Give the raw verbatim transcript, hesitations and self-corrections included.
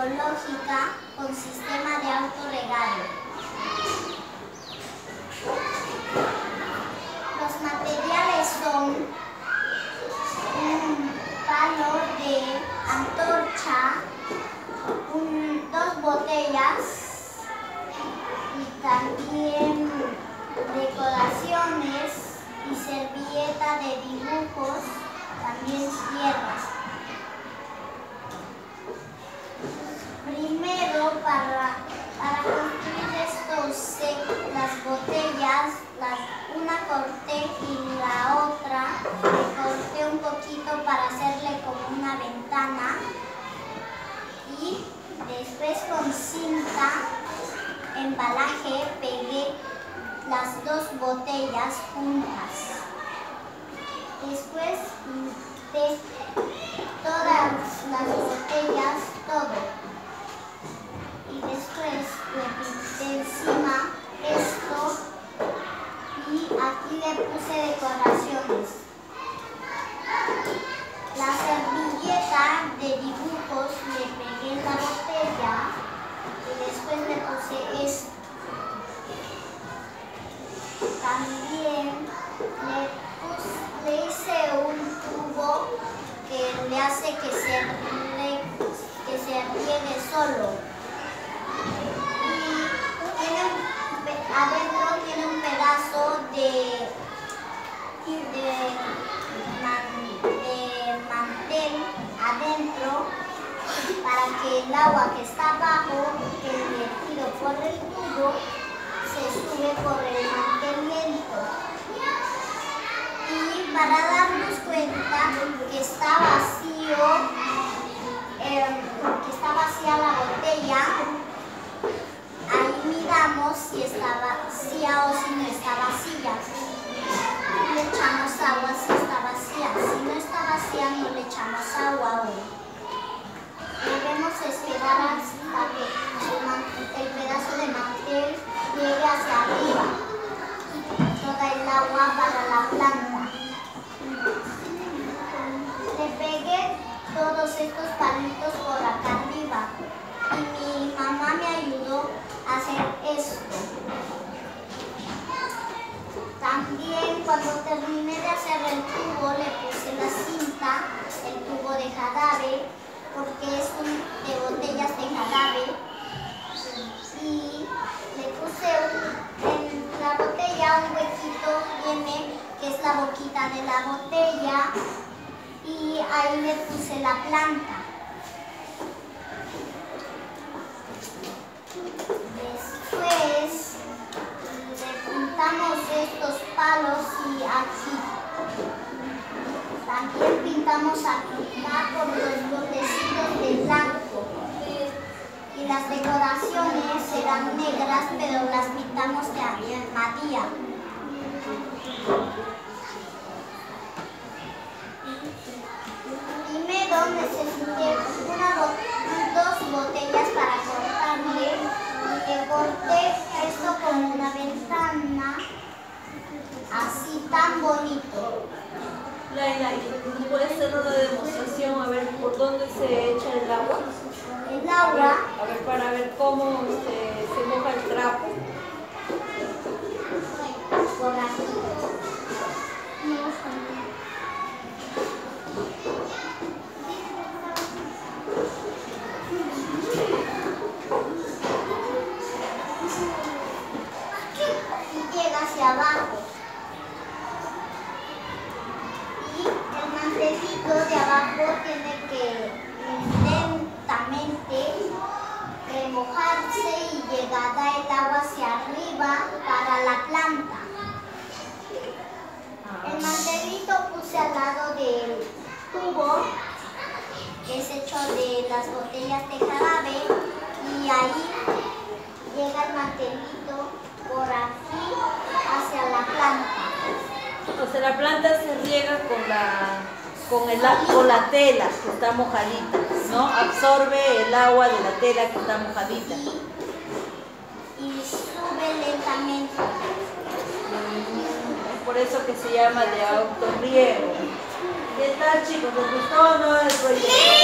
ecológica con sistema de autorregado. Los materiales son un palo de antorcha, un, dos botellas y también decoraciones y servilleta de dibujos, también tierras. Primero, para, para construir estos, las botellas, las, una corté y la otra le corté un poquito para hacerle como una ventana, y después con cinta embalaje pegué las dos botellas juntas. Después de todas las botellas, todo. Y después le pinté encima esto y aquí le puse decoraciones. La servilleta de dibujos le pegué en la botella y después le puse esto. También le, puse, le hice un tubo que le hace que se, re, que se riegue solo. Y tiene un, adentro tiene un pedazo de, de, man, de mantel adentro para que el agua que está abajo, que es vertido por el tubo, se sube por el mantenimiento. Y para darnos cuenta que está vacío, eh, que está vacía la botella, ahí miramos si está vacía o si no está vacía. Le echamos agua si está vacía. Si no está vacía, no le echamos agua aún. Debemos esperar hasta que el, el pedazo de mantel llegue hacia arriba, toda el agua para la planta. Le pegué todos estos palitos por acá arriba y mi mamá me ayudó a hacer esto. También cuando terminé de hacer el tubo le puse la cinta, el tubo de jarabe, porque es un, de botellas de jarabe, y le puse un, en la botella un huequito, viene que es la boquita de la botella, y ahí le puse la planta. Después le pintamos estos palos y aquí. También pintamos aquí con los botecitos de blanco. Y las decoraciones eran negras, pero las pintamos de amadía. Primero necesité una bot dos botellas para cortarle, y le corté esto como una ventana, así tan bonito. Laila, ¿puedes hacer una demostración a ver por dónde se echa el agua? El agua. A ver, para ver cómo se, se moja el trapo. Por aquí. Y llega hacia abajo. Y el mantelito de abajo tiene que lentamente remojarse y llegada el agua hacia arriba para la planta. El mantelito puse al lado del tubo, que es hecho de las botellas de jarabe, y ahí llega el mantelito por aquí hacia la planta. O sea, la planta se riega con la, con, el, con la tela que está mojadita, ¿no? Absorbe el agua de la tela que está mojadita. Y, y sube lentamente. Es por eso que se llama de autorriego. ¿Qué tal, chicos? ¿Les gustó o no el proyecto?